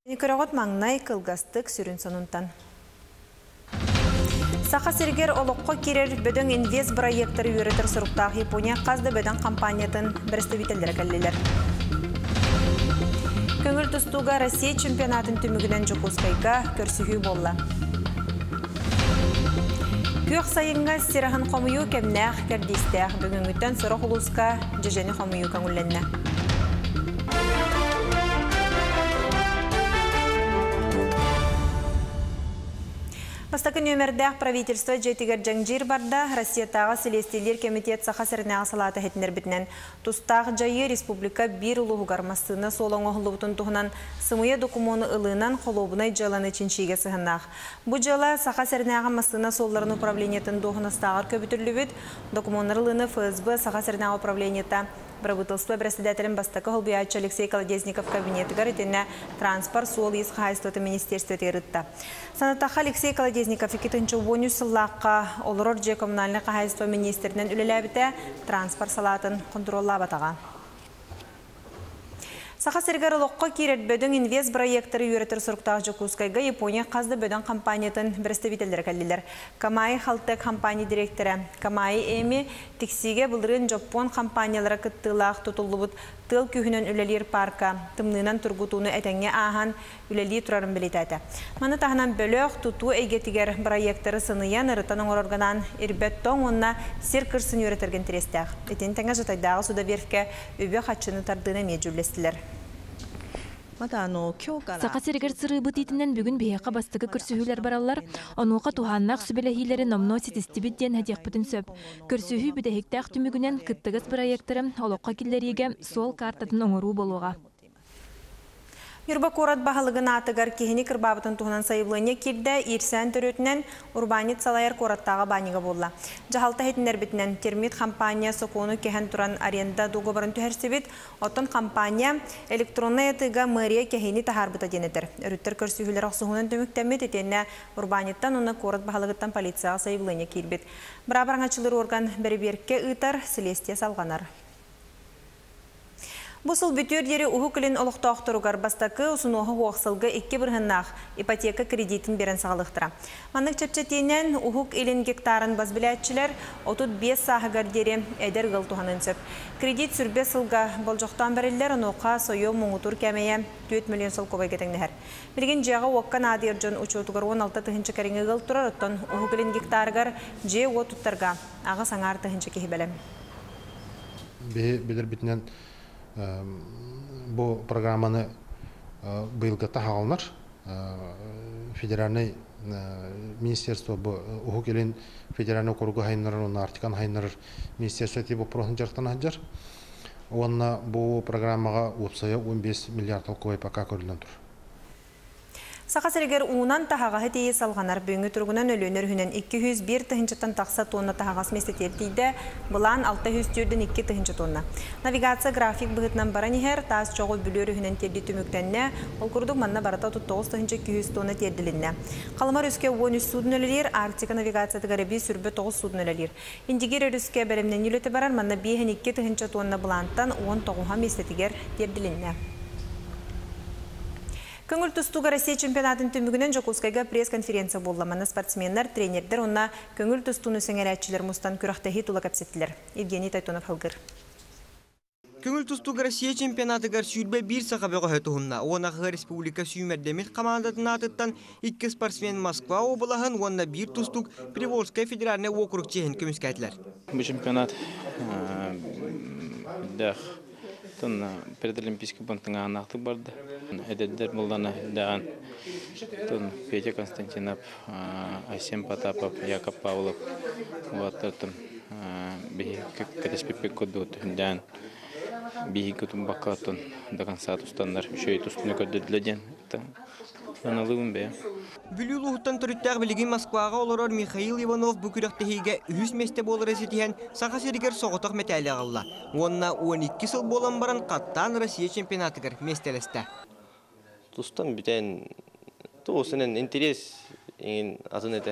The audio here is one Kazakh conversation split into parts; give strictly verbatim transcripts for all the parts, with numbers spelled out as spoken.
Көрөгөт маңнай кылгастык сүрүн сонунтан. Саха сиргер олоққа керер бөдің инвест проекттары үйретір сұрықтағы Япония қазды бөдің компаниятын бірістебителдері кәлелер. Көңіл тұстуға Россия чемпионатын түмігінен Жокускайға көрсігі болла. Көк сайынға сирахын қомыю кәмнәқ кәрдестәқ бүгінгіттен сұрық ұлысқа жежені қомыю көңілінні. Бастакы нөмірдәқ правительство жетігер жаңжир барда Россиятаға Селестилер комитет саха сәрінәға салаты хетінер бітінен. Тустағы жайы республика бір ұлығы гармастыны солоңы ғылыбытын тұғынан сымыя докумоны ылынан қолобынай жаланы чиншиге сығынақ. Бұ жала саха сәрінәға мастына солларын управлениетін доғыныстағыр көбітірлі бүт, докумонлар ылыны ФСБ саха сәрінәға управлениета правительство председателем Бастакы Холбияча Алексей Колодезников кабинеті гаретіне транспорт, сол ес хайстыты министерство терітті. Санатаға Алексей Колодезников екетінші ойны сыллаққа олырор же коммунальный хайство министерінен үлеләбіті транспорт салатын контролла батаға. Саха сиргер олоққа керет бөдің инвест проекттары үйретір сұрықтағы Жокускайға Япония қазды бөдің компаниятын бірістебителдер кәлілер. Камай Халтек компания директоры Камай Эми тексиге бұлдырын Жапон компаниялары күттілақ тұтылы бұд тыл күйінен үлелер парка тымнынан тұргутуыны әтәңе аған үлелі тұрарын білетәді. Маны тағынан бөліқ тұту әйгетігер проекттары сыныян ұрытаның орорганан ирбеттон онына сир кірсін үйретірген терестәқ. Этен тәңі жатайдағы суда берфке өбе қатшыны тардығына межулестілер. Сақа сергер сыры бұтетінен бүгін бейеқа бастығы көрсіхілер баралар, онуға туханнақ сүбеләхилері номно сетестібіттен әдек бүтін сөп. Көрсіхі бүдәхіктәқ түмігінен күттігіз проекттары олыққа келлеріге сол картатын оңыру болуға. Юрба корат бағалығын атығар кехіне кірбабытын тұғынан сайылыне келді, ерсән түрөтінен урбанит салайыр кораттағы баниға болла. Жағалта хетінер бітінен термит компания соқуыны кехен тұран аренда доғыбарын түхәрсебет, отын компания электронны етіға мэрия кехені тахарбыта денетір. Үріттер көрсігілер ақсығынан төміктәмет етені урбаниттан оны корат бағалығыттан полицияға сайылыне келбет. Бірабараңачылыр орган бәрі-берке ұйтар Селестия салғанар. Бұсыл бүтер дері ұғы кілін олықтауқтыруғар бастақы ұсынуғы уақсылғы екі бірғыннақ ипотека кредитін берін сағылықтыра. Манық чәпчәтейінен ұғық елін гектарын базбіләтчілер отыз бес сағығар дері әдер ғылтуғанын сөп. Кредит сүрбе сылға болжоқтан бәрілер ұнуға сойу мұңытур кәмейе төрт миллион сыл көбай кетіңдігер. Білген жағы уаққан адыр жон ұчуытығыр он алты тұхыншы кәріңі ғылтырар ұттан ұғы кілін гектарығар же отуттарға аға саңар тұхыншы кехі бәлем. Білер бітінен бұл программаны бұйылғы тағалынар. Федеральный министерство ұғы келін федеральный округы хайынлар, оны артикан хайынлар министерство тей бұл просын жарықтан ажар. Онына бұл программаға ұпсайы он бес миллиард алқывай пақа көрілден тұр. Сақа сәргер уынан тағаға хетейі салғанар бүйінгі тұрғынан өлінер хүнен екі жүз бір тұхынчаттан тақса тонна тағағас местетер дейді, бұлан алты жүз төрден екі тұхынчы тонна. Навигация график бұғытнан баран ехер, тас жоғы бүлері хүнен терді түміктенне, ол күрдік манна барата тоғыз тұхынчы екі жүз тонна терділінне. Қалымар өске он үш судын өлілер, Арктика навигация тағараби сүрбі тоғыз судын өлілер. Индигер өріске бәрімнен үлеті барар, манна бейхен екі тұхынчы тонна бұлантан он тоғыға местетігер терділінне. Көңіл тұстуға Россия чемпионатын түмігінен Жокускайға пресс-конференция болламаны спортсменлер, тренердер, онна көңіл тұстуыны сәңәрәтчілер мұстан күрақтахи тұлы кәпсеттілер. Евгений Тайтонов халғыр. Көңіл тұстуға Россия чемпионатыгар сүйірбе бір сақабеға хөтуғынна. Онағы республика сүймердемет командатын атыттан екі спортсмен Москва обылағын, онна бір тұстуг Приволжская федеральный округ чехен көміскәтілер. Бұл чемпионат предолимпийский банктың ағанақтық барды. Әдеттер бұлданы даған Петя Константинов, Айсен Потапов, Яков Павлов, Ваттыртым, Кәтеспепек көді өтінден, Бейі көтім баққатын даған саат ұстандар, үшөй тұстыны көдділден. Анылығын бе. Бүлі ұлықтан түріттәғ білігін Москваға оларар Михаил Иванов бүкіріқтіхейге үз месте болыр әсетіген сақа серігер соғытық мәтәлі ғалла. Онына он екі сыл болан баран қаттан Россия чемпионатығыр местелесті. Тұстан бітән тұғысынан интерес еңін атын әті.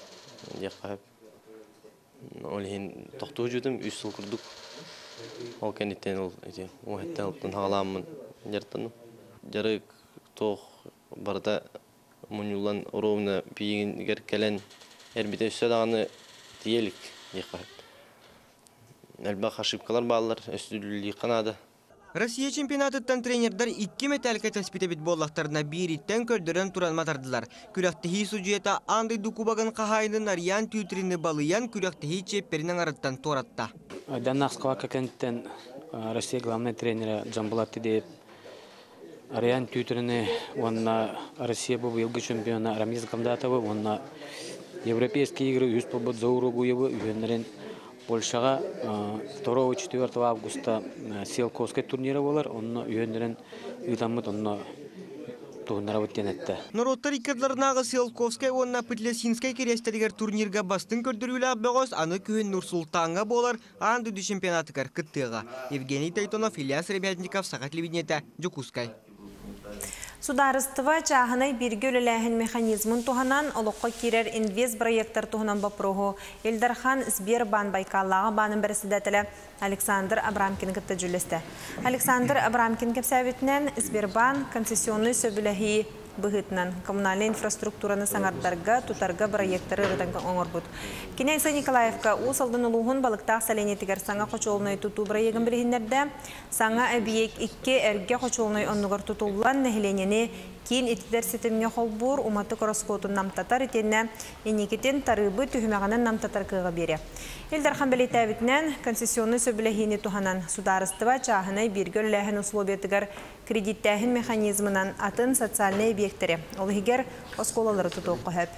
Олығын тоқтығы жүдім, үз сыл күрдік. Ол кәнеттен ол, оңеттен ұлттан ғаламын жартыны. Жарық тоқ барда мунюлан ровно пиигер келен эрбите өссө даганы тиелик дийка. Элбах ошибкалар баллар өстүлүлү канада. Россия чемпионатыттан тренердар икки металлика таспите бит боллақтарына бириттен көрдөрөн туран матардылар. Күрәктехи суджета андай дукубаган кахайнын ариян түйтрини балыян күрәктехи чепперинен арыттан торатта. Даннахского какенттен Россия главный тренера Джамбулат Тидеев ариян түйтрини онна Россия бу быйылгы чемпиона Рамиз Гамдатова, онна европейские игры үз побод Зауругуева үйөннерин Польшага второго-четвёртого августа Селковский турниры болар, онно үйөннерин ыдамыт, онно тугуннара бүттенетті. Народтар иккадларынағы Селковский, онна Пытлесинский керестелігер турнирга бастын көрдірілі аббағыз, аны күйін Нұрсултанға болар, андыды чемпионатығар кыттыға. Евгений Тайтонов, Ильяс Ребятников, Сағат Левинета, Джукускай. Сударыстыва чағынай бірге өліләхін механизмын туғанан олыққа керер инвест проекттар туғанан бапроғу Элдархан Сбербан Байкаллаға банын бірісідәтілі Александр Абрамкин кітті жүлісті. Александр Абрамкин кепсәветінен Сбербан концессионный сөбіләхи бұғытынан коммунальный инфраструктураны саңардарға тұтарға проекттары ұғытанға оңыр бұд. Кенайса Николаевка ұсалдың ұлығын балықтақ сәленетігер саңа қочуылыны тұту проегін білігіндерді саңа әбиек икке әрге қочуылыны онығыр тұтулан нәхіленені кейін етідер сетімге қолбұр ұматы короскотын намтатар етенне енекетен тарыбы түхімеғанын намтатар кыға бере. Элдархан білеті әбітінен концессионный сөбіләхейні туғанан сударыстыва чағынай біргөл ләхін условиятығар кредиттәхін механизмынан атын социальный объекттері. Ол егер осколалары тұтуы қойып.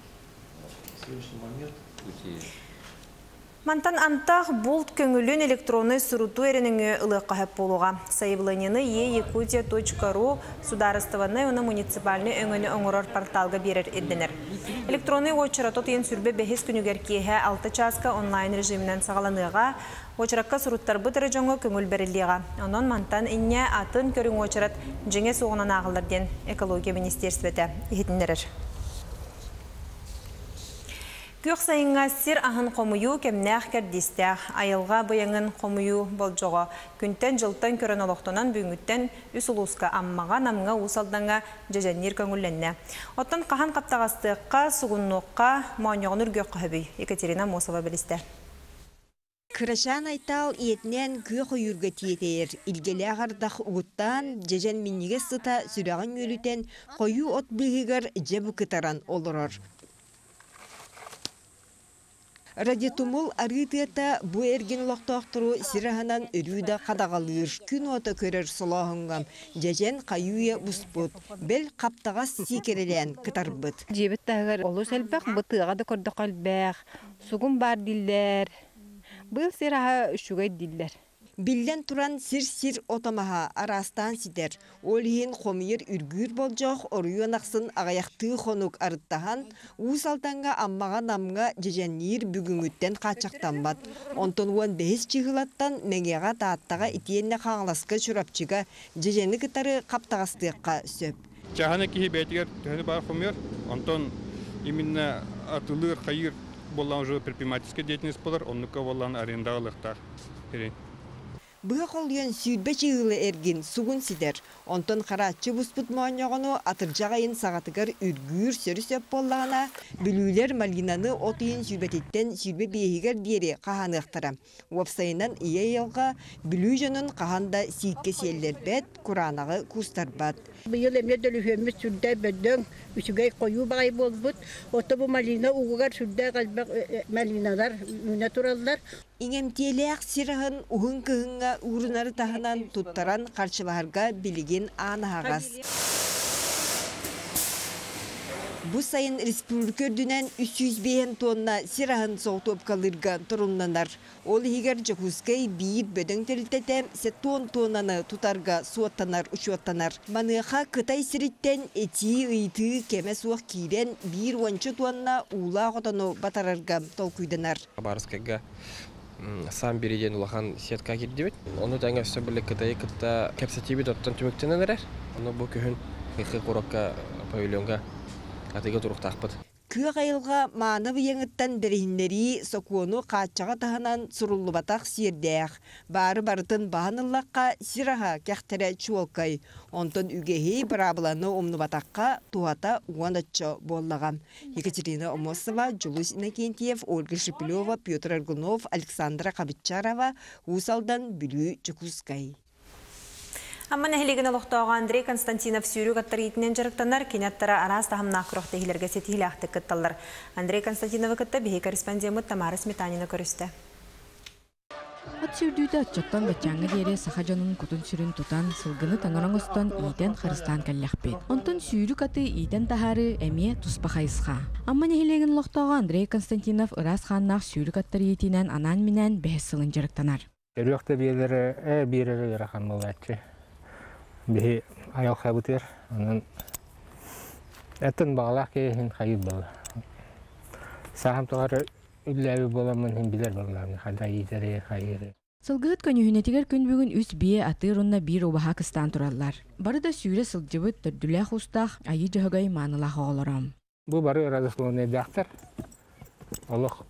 Мантан антақ бұлт көңілін электронный сұруту әрініңі ұлық қағып болуға. Сайывланені е якутия точка ру сударыстываны оны муниципальны өңіні оңырар порталға берер едденер. Электронный очыратот ең сүрбе бәхес күнігер кейі алты часка онлайн режимінен сағаланыға, очыраққа сұруттар бұтыры жоңы көңіл берілдіға. Онын мантан инне атын көрің очырат жеңе соғынан ағылдарден экология министерстветі ехетіндерір. Көк сайынға сир ағын қомыю кемнәқ кәрдістәқ, айылға бұяңын қомыю бол жоға. Күнтен жылтан көрін олықтынан бүгінгіттен үс ұлысқа аммаға намға ұсалданға жәжәнер көңілленне. Оттан қахан қаптағастыққа, сұғыннуққа, мауынеғын үргөк қағыбүй. Екатерина Мосова білісті. Кырашан айтал иетнен көк үйіргі тиетер. Илгелі ағардақ ұғыттан жәжән миннеге сыта сүрағын өлітен қойу от білгігер жабы кытаран олырыр. Радиотумул арытыта бу эрген лоқтоқтыру сираханан өрүйді қадағалыр. Күн ота көрер сұлағыңғам. Жәжен қайуя бұспыт. Бел қаптағас сикерелен кытарбыт. Жебеттағыр олу сәлбәқ бұтыға да көрді қалбәқ. Суғын бар диллер. Бұл сираха үшігай диллер. Билден туран сир-сир отамаха арастан сидер. Олиин хомиер үргүр болжоқ оруйон ақсын ағаяқты хонук арыттахан, уысалтанға аммаға намға жеженнир бүгінгіттен қачақтанбат. Онтон уан бәхіс чығылаттан мәңеға тааттаға итиенне қаңласқа чурапчыға жеженні кітары қаптағастыққа сөп. Чахана кихи бәйтігер түхіні бар хомиер, онтон именно атылыр қайыр болан уже предпринимательская деятельность болар, оннука болан арендағылықтар. Бұға қолыен сүйдбе чығылы әрген суғын сидер. Онтон қаратчы бұспыт мауынеғыны атыржағайын сағатығар үргүр сөрі сөп болағына, бүлілер Малинаны отыйын сүйбететтен сүйдбе бейгер дері қағанықтыра. Уапсайынан ие елға бүлі жөнін қағанда сүйікке селдер бәт, құранағы күстарбат. Бұйыл әмет өліфеміз сүрді бөдің үшігей қойу бағай болбыт. Оты бұл Малина ұғығар сүрді қалбақ Малиналар үні тұралдар. Иңемтелек сирағын ұғын кығынға урынары тағынан тұттаран қаршыларға білеген анағағас. Бұ сайын республикөрдінен үч жүз бейін тонна сирағын соғытып қалырға тұрынланар. Ол егер жүкізгей бейір бөдің тәрілтетем сет тон тоннаны тұтарға суаттанар, ұшуаттанар. Маныға Қытай сіріттен әти ұйты кеме суақ кейден бейір ончы тонна ула ғотану батарарға толкүйденар. Барыскайға сам береден улахан сетка кирдебет. Оны таңа все биле Кытай кытта кепсетиби доттан түмүктенелер. Оны бу көһүн хикы корокка павильонга атыга туруктакпыт. Кыа айылға маны бүйеңіттен дәрігінлері сокуону қатчаға тағынан сұрулы батақ сирдәқ. Бары барытын бағаныллаққа сираға кәқтері чуолкай. Онтон үгехей барабыланы омны батаққа туата уанатчо боллағам. Екатерина Омосова, Джулус Иннокентьев, Ольга Шепелева, Петр Аргунов, Александра Кабитчарова, Усалдан Бүлі Чукускай. Амман әхілеген олықтауға Андрей Константинов сүйрік аттаритінен жарықтанар, кенеттара арас тахымнақ күріқті хилерге сетихілі ақты күтталар. Андрей Константинов күтті бейі корреспондемі Тамара Сметанина көрісті. От сүрдүйді отчоттан бәтчаңы дере саха жанын күтін сүрін тұтан сылғыны таңыраңыстан ийтен Харыстан кәлләқпет. Онтан сүйрік аты ийтен тахары әме тұспақайысқа. Амман әхілеген олықтауға Андрей Константинов ырас ханнақ сүйрік аттаритінен анан минен бәс сылын жарықтанар. Өріқті бейлері ә бейрері ырахан болатшы. Бе аял хабытыр, анан әттен бағалақ кейін қайып болды. Сағам тұғары үлләбі боламын, хем білер болам, қада етері, қайыры. Сылғыт көнюхінетігер күн бүгін үс бие атырынна бір обаға кыстан тұралар. Бары да сүйре сылжыбыт түрділәқ ұстақ айы жығығай манылақ оғылырам. Бұл бары разыслауыны дақтар. Олық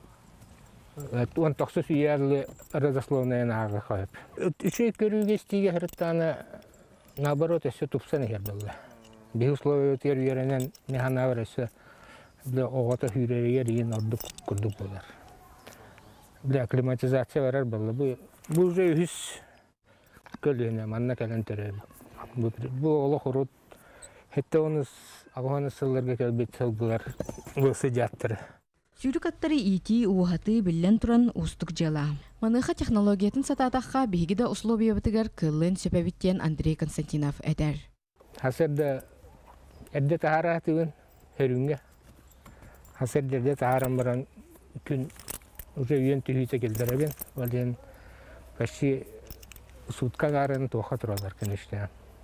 он тоқсы сүйерлі разыслауыны ағы қойып. Үші көріге стиге хырыттаны наоборот, все тупсан ихер было. Без условий тер веренен механавр все для огота хюрерия ин ордук курдук болар. Для акклиматизация варар было бы. Бу уже хис көлөне манна кален терер. Бу олох урут хетте онус агоны сылларга келбет сылдылар. Бу сыжаттыр. Сүйрік аттары ити уғаты білен тұран ұстық жала. Маныға технологиятын сататаққа бейгіде условия бітігер кылын сөпәбіттен Андрей Константинов әдер. Хасырда әдді тағара атығын хөріңге. Хасырда әдді тағаран баран күн уже үйен түйіті келдіреген. Олен почти сутка ғарын тоқа тұралар көнішті.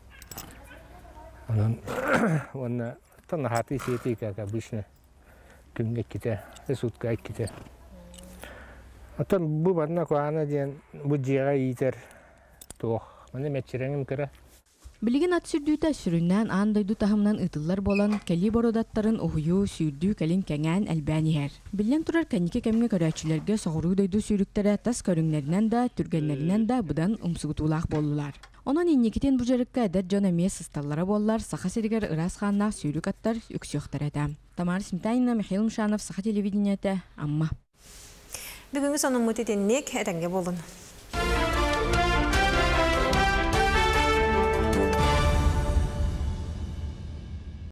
Онна тонна хаты сеті как обычно. Күнге кете, сутка кете. Атын бу барна коана ден бу жега итер тоқ. Міне мәтчереңім кірі. Білген ат сүрдүйті сүріннен андайду тахымнан ытылар болан кәли бородаттарын ұхую сүрдүү кәлін кәңән әлбәнігер. Білен тұрар кәнеке кәмге көрәчілерге соғыру дайду сүріктері тас көріңлерінен да, түргенлерінен да бұдан ұмсығытулақ болулар. Онан иннекетен бұжарыққа әдәр жон әмес сысталлары боллар, сақа серігер ырас қаннақ сүйрік аттар үксіқтар әді. Тамара Сметанина, Михаил Мшанов, Саха телевидениеті, Амма. Бүгінгі соның мұтетеннек әтәнге болын.